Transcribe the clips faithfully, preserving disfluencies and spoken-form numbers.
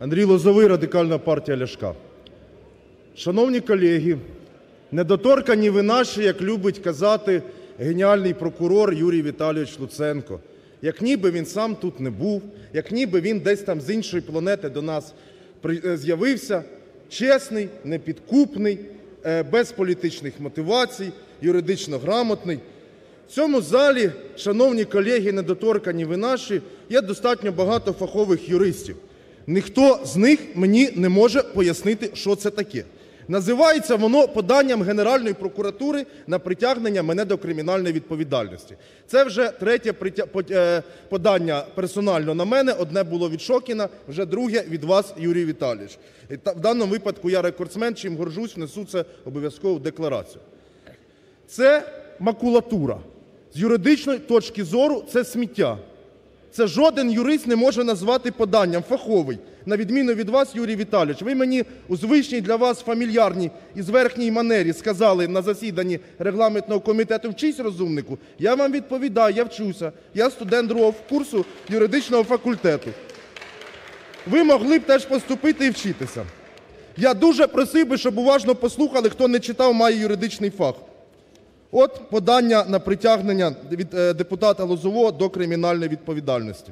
Андрій Лозовий, Радикальна партія Ляшка. Шановні колеги, недоторканні ви наші, як любить казати геніальний прокурор Юрій Віталійович Луценко. Як ніби він сам тут не був, як ніби він десь там з іншої планети до нас з'явився. Чесний, непідкупний, без політичних мотивацій, юридично грамотний. В цьому залі, шановні колеги, недоторканні ви наші, є достатньо багато фахових юристів. Ніхто з них мені не може пояснити, що це таке. Називається воно поданням Генеральної прокуратури на притягнення мене до кримінальної відповідальності. Це вже третє подання персонально на мене, одне було від Шокіна, вже друге від вас, Юрій Віталійович. В даному випадку я рекордсмен, чим горжусь, внесу це обов'язково в декларацію. Це макулатура. З юридичної точки зору це сміття. Це жоден юрист не може назвати поданням, фаховий. На відміну від вас, Юрій Віталійович, ви мені у звичній для вас фамільярній і зверхній манері сказали на засіданні регламентного комітету «Вчись, розумнику». Я вам відповідаю, я вчуся. Я студент другого курсу юридичного факультету. Ви могли б теж поступити і вчитися. Я дуже просив би, щоб уважно послухали, хто не читав, має юридичний фах. От подання на притягнення від депутата Лозового до кримінальної відповідальності.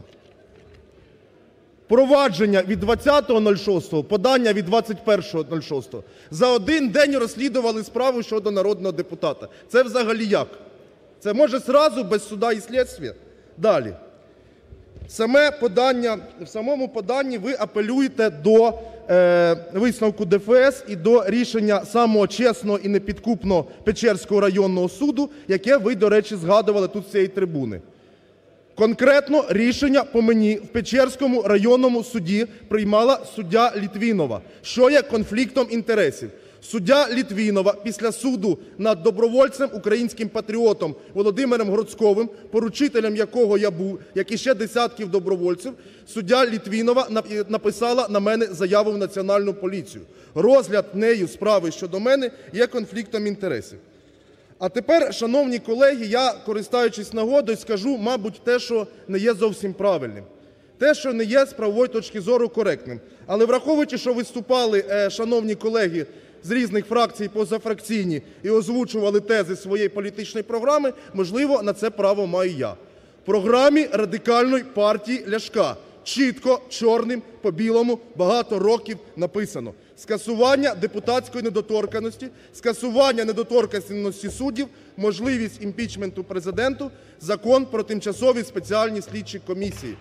Провадження від двадцятого шостого, подання від двадцять першого шостого. За один день розслідували справу щодо народного депутата. Це взагалі як? Це може зразу, без суда і слідства? Далі. Саме подання, в самому поданні ви апелюєте до е, висновку де еф ес і до рішення самого чесного і непідкупного Печерського районного суду, яке ви, до речі, згадували тут з цієї трибуни. Конкретно рішення по мені в Печерському районному суді приймала суддя Літвінова, що є конфліктом інтересів. Суддя Літвінова після суду над добровольцем, українським патріотом Володимиром Гроцковим, поручителем якого я був, як і ще десятків добровольців, суддя Літвінова написала на мене заяву в Національну поліцію. Розгляд нею справи щодо мене є конфліктом інтересів. А тепер, шановні колеги, я, користуючись нагодою, скажу, мабуть, те, що не є зовсім правильним. Те, що не є з правової точки зору коректним. Але враховуючи, що виступали, шановні колеги, з різних фракцій позафракційні і озвучували тези своєї політичної програми, можливо, на це право маю я. В програмі Радикальної партії Ляшка чітко, чорним по білому, багато років написано: скасування депутатської недоторканності, скасування недоторканності суддів, можливість імпічменту Президенту, Закон про тимчасові спеціальні слідчі комісії.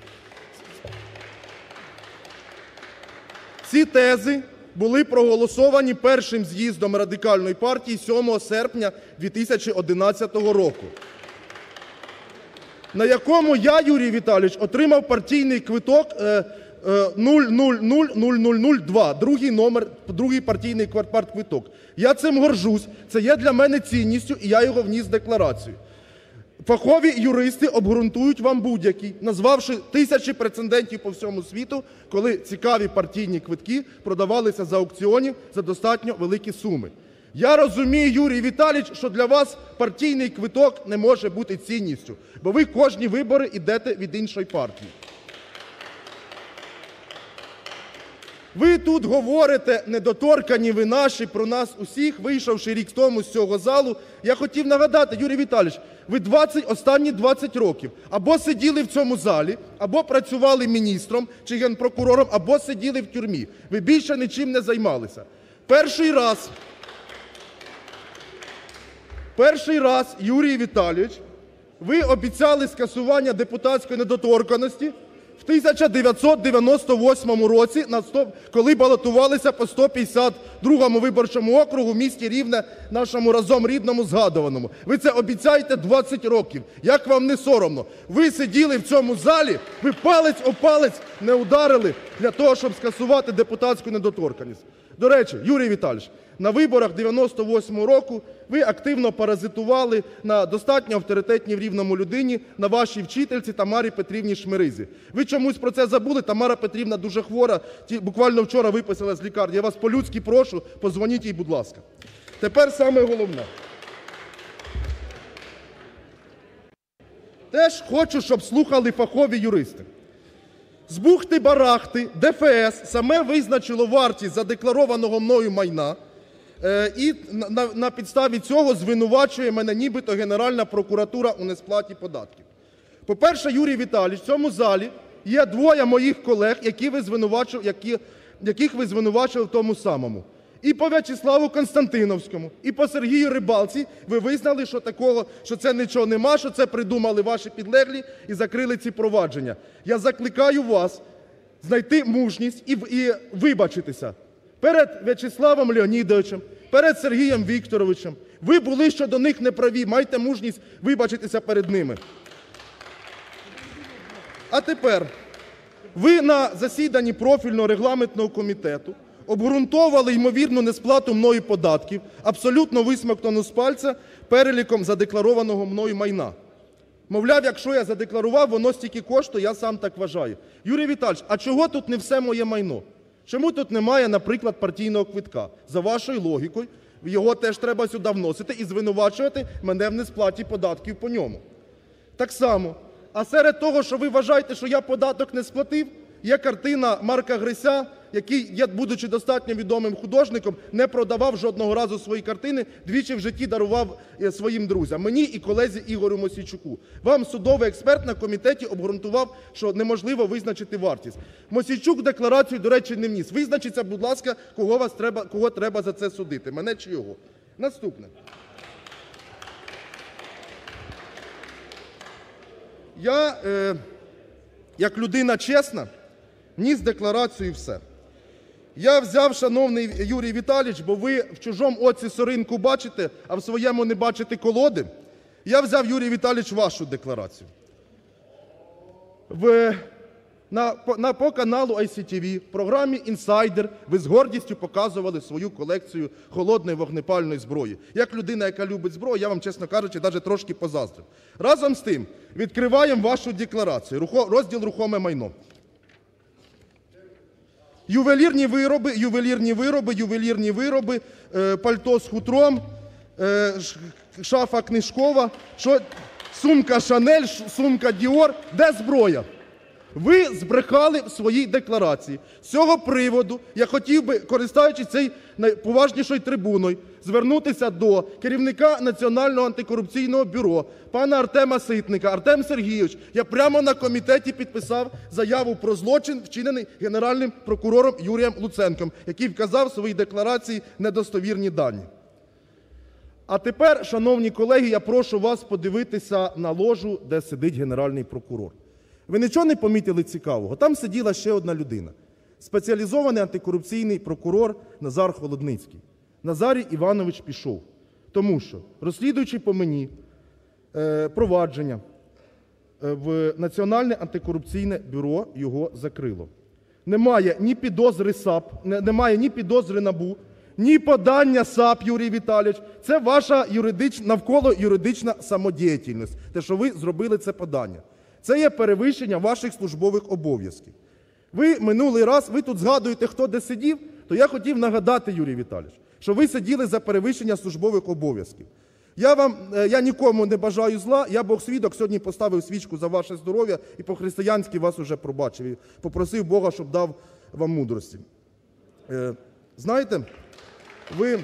Ці тези були проголосовані першим з'їздом Радикальної партії сьомого серпня дві тисячі одинадцятого року, на якому я, Юрій Віталійович, отримав партійний квиток нуль нуль нуль нуль нуль нуль два, другий номер, другий партійний партквиток. Я цим горжусь, це є для мене цінністю, і я його вніс в декларацію. Фахові юристи обґрунтують вам будь-який, назвавши тисячі прецедентів по всьому світу, коли цікаві партійні квитки продавалися за аукціонів за достатньо великі суми. Я розумію, Юрій Віталійович, що для вас партійний квиток не може бути цінністю, бо ви кожні вибори йдете від іншої партії. Ви тут говорите, недоторканні ви наші, про нас усіх, вийшовши рік тому з цього залу. Я хотів нагадати, Юрій Віталійович, ви двадцять, останні двадцять років або сиділи в цьому залі, або працювали міністром чи генпрокурором, або сиділи в тюрмі. Ви більше нічим не займалися. Перший раз, перший раз, Юрій Віталійович, ви обіцяли скасування депутатської недоторканності в тисяча дев'ятсот дев'яносто восьмому році, коли балотувалися по сто п'ятдесят другому виборчому округу в місті Рівне, нашому разом рідному, згадуваному. Ви це обіцяєте двадцять років. Як вам не соромно? Ви сиділи в цьому залі, ви палець о палець не ударили для того, щоб скасувати депутатську недоторканність. До речі, Юрій Віталійович, на виборах дев'яносто восьмого року ви активно паразитували на достатньо авторитетній в Рівному людині, на вашій вчительці Тамарі Петрівні Шмеризі. Ви чомусь про це забули, Тамара Петрівна дуже хвора, буквально вчора виписала з лікарні. Я вас по-людськи прошу, подзвоніть їй, будь ласка. Тепер саме головне. Теж хочу, щоб слухали фахові юристи. З бухти-барахти Де Фе Ес саме визначило вартість задекларованого мною майна е, і на, на підставі цього звинувачує мене нібито Генеральна прокуратура у несплаті податків. По-перше, Юрій Віталійович, в цьому залі є двоє моїх колег, які ви звинувачили, які, яких ви звинувачили в тому самому. І по В'ячеславу Константиновському, і по Сергію Рибалці ви визнали, що такого, що це нічого нема, що це придумали ваші підлеглі і закрили ці провадження. Я закликаю вас знайти мужність і, і вибачитися перед В'ячеславом Леонідовичем, перед Сергієм Вікторовичем. Ви були щодо них неправі, майте мужність вибачитися перед ними. А тепер, ви на засіданні профільного регламентного комітету обґрунтовували ймовірну несплату мною податків, абсолютно висмоктану з пальця, переліком задекларованого мною майна. Мовляв, якщо я задекларував, воно стільки коштує, я сам так вважаю. Юрій Віталійович, а чого тут не все моє майно? Чому тут немає, наприклад, партійного квитка? За вашою логікою, його теж треба сюди вносити і звинувачувати мене в несплаті податків по ньому. Так само, а серед того, що ви вважаєте, що я податок не сплатив, є картина Марка Греся, який, я, будучи достатньо відомим художником, не продавав жодного разу свої картини, двічі в житті дарував своїм друзям, мені і колезі Ігорю Мосійчуку. Вам судовий експерт на комітеті обґрунтував, що неможливо визначити вартість. Мосійчук декларацію, до речі, не вніс. Визначіться, будь ласка, кого, вас треба, кого треба за це судити, мене чи його. Наступне. Я, е, як людина чесна, вніс декларацію і все. Я взяв, шановний Юрій Віталійович, бо ви в чужому оці соринку бачите, а в своєму не бачите колоди. Я взяв, Юрій Віталійович, вашу декларацію. В, на, на, по каналу Ай Сі Ті Ві, в програмі «Інсайдер» ви з гордістю показували свою колекцію холодної вогнепальної зброї. Як людина, яка любить зброю, я вам, чесно кажучи, навіть трошки позаздрив. Разом з тим, відкриваємо вашу декларацію, рухо, розділ «Рухоме майно». Ювелірні вироби, ювелірні вироби, ювелірні вироби, е, пальто з хутром, е, шафа книжкова, що, сумка Шанель, сумка Діор. Де зброя? Ви збрехали в своїй декларації. З цього приводу я хотів би, користуючись цією найповажнішою трибуною, звернутися до керівника Національного антикорупційного бюро, пана Артема Ситника. Артем Сергійович, я прямо на комітеті підписав заяву про злочин, вчинений Генеральним прокурором Юрієм Луценком, який вказав в своїй декларації недостовірні дані. А тепер, шановні колеги, я прошу вас подивитися на ложу, де сидить Генеральний прокурор. Ви нічого не помітили цікавого? Там сиділа ще одна людина. Спеціалізований антикорупційний прокурор Назар Холодницький. Назарій Іванович пішов, тому що, розслідуючи по мені е, провадження е, в Національне антикорупційне бюро, його закрило. Немає ні підозри САП, не, немає ні підозри НАБУ, ні подання САП, Юрій Віталійович. Це ваша юридич, навколо юридична самодіяльність, те, що ви зробили це подання. Це є перевищення ваших службових обов'язків. Ви минулий раз, ви тут згадуєте, хто де сидів, то я хотів нагадати, Юрій Віталійович, що ви сиділи за перевищення службових обов'язків. Я вам, я нікому не бажаю зла, я Бог свідок, сьогодні поставив свічку за ваше здоров'я і по-християнськи вас уже пробачив. І попросив Бога, щоб дав вам мудрості. Е, знаєте, ви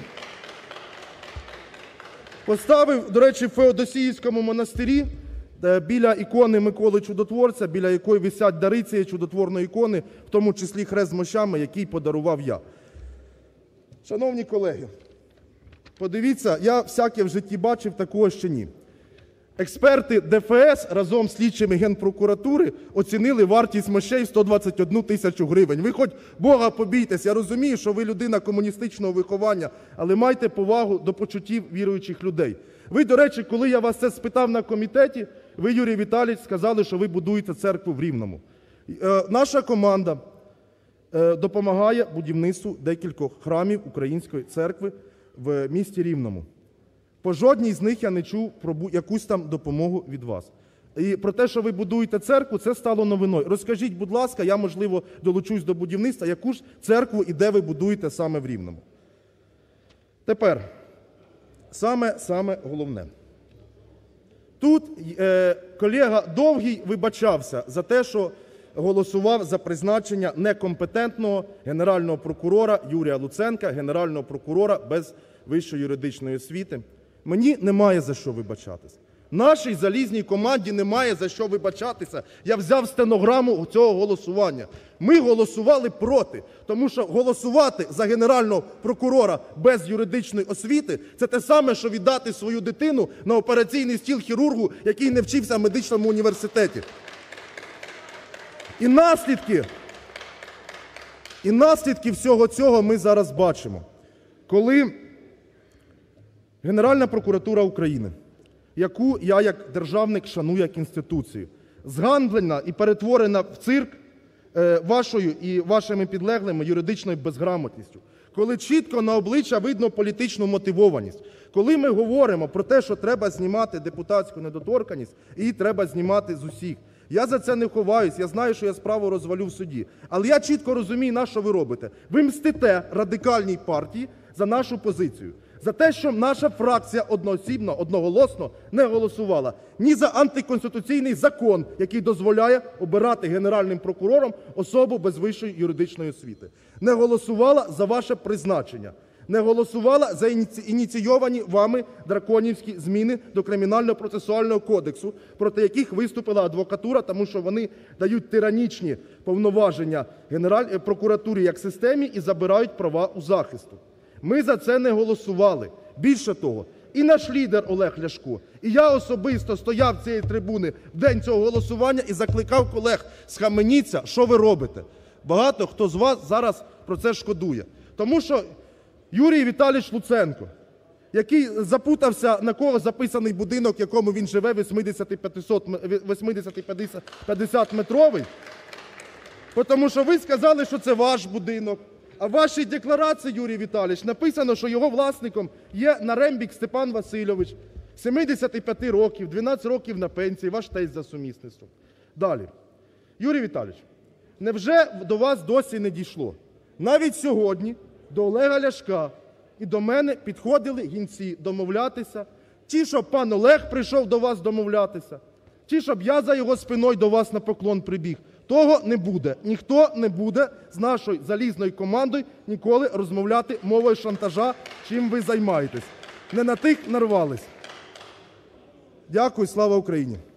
поставив, до речі, в Феодосіївському монастирі, біля ікони Миколи Чудотворця, біля якої висять дари цієї чудотворної ікони, в тому числі хрест з мощами, який подарував я. Шановні колеги, подивіться, я всяке в житті бачив, такого ще ні. Експерти Де Фе Ес разом з слідчими Генпрокуратури оцінили вартість мощей в сто двадцять одну тисячу гривень. Ви хоч Бога побійтесь, я розумію, що ви людина комуністичного виховання, але майте повагу до почуттів віруючих людей. Ви, до речі, коли я вас це спитав на комітеті, ви, Юрій Віталійович, сказали, що ви будуєте церкву в Рівному. Е, наша команда е, допомагає будівництву декількох храмів Української церкви в місті Рівному. По жодній з них я не чув про якусь там допомогу від вас. І про те, що ви будуєте церкву, це стало новиною. Розкажіть, будь ласка, я, можливо, долучусь до будівництва, яку ж церкву і де ви будуєте саме в Рівному. Тепер, саме, саме головне. Тут е, колега Довгий вибачався за те, що голосував за призначення некомпетентного Генерального прокурора Юрія Луценка, Генерального прокурора без вищої юридичної освіти. Мені немає за що вибачатись. Нашій залізній команді немає за що вибачатися. Я взяв стенограму цього голосування. Ми голосували проти, тому що голосувати за Генерального прокурора без юридичної освіти – це те саме, що віддати свою дитину на операційний стіл хірургу, який не вчився в медичному університеті. І наслідки, і наслідки всього цього ми зараз бачимо. Коли Генеральна прокуратура України, яку я як державник шаную як інституцію, зганьблена і перетворена в цирк е, вашою і вашими підлеглими юридичною безграмотністю, коли чітко на обличчя видно політичну мотивованість, коли ми говоримо про те, що треба знімати депутатську недоторканність, її треба знімати з усіх. Я за це не ховаюсь, я знаю, що я справу розвалю в суді. Але я чітко розумію, на що ви робите. Ви мстите Радикальній партії за нашу позицію. За те, що наша фракція одноосібно, одноголосно не голосувала ні за антиконституційний закон, який дозволяє обирати Генеральним прокурором особу без вищої юридичної освіти. Не голосувала за ваше призначення. Не голосувала за ініційовані вами драконівські зміни до Кримінально-процесуального кодексу, проти яких виступила адвокатура, тому що вони дають тиранічні повноваження Генеральній прокуратурі як системі і забирають права у захисту. Ми за це не голосували. Більше того, і наш лідер Олег Ляшко, і я особисто стояв з цієї трибуни в день цього голосування і закликав колег: схаменіться, що ви робите? Багато хто з вас зараз про це шкодує. Тому що Юрій Віталійович Луценко, який запутався, на кого записаний будинок, в якому він живе, вісімдесят-п'ятдесятметровий, тому що ви сказали, що це ваш будинок. А в вашій декларації, Юрій Віталійович, написано, що його власником є Нарембік Степан Васильович, сімдесят п'ять років, дванадцять років на пенсії, ваш тесть за сумісництвом. Далі. Юрій Віталійович, невже до вас досі не дійшло? Навіть сьогодні до Олега Ляшка і до мене підходили гінці домовлятися. Ті, щоб пан Олег прийшов до вас домовлятися, ті, щоб я за його спиною до вас на поклон прибіг. Того не буде. Ніхто не буде з нашою залізною командою ніколи розмовляти мовою шантажа, чим ви займаєтесь. Не на тих нарвались. Дякую. Слава Україні!